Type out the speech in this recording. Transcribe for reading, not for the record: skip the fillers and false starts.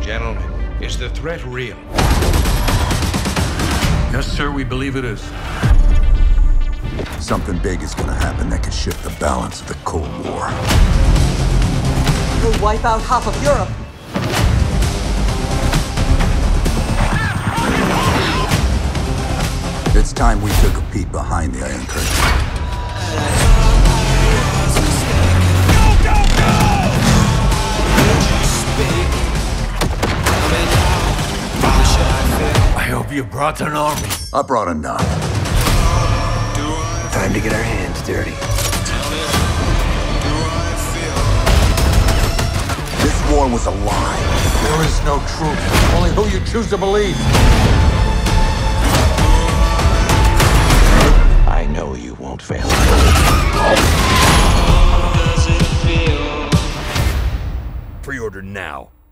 Gentlemen, is the threat real? Yes, sir, we believe it is. Something big is gonna happen that could shift the balance of the Cold War. We'll wipe out half of Europe. It's time we took a peek behind the Iron Curtain. I hope you brought an army. I brought enough. Time to get our hands dirty. This war was a lie. There is no truth. Only who you choose to believe. I know you won't fail. Pre-order now.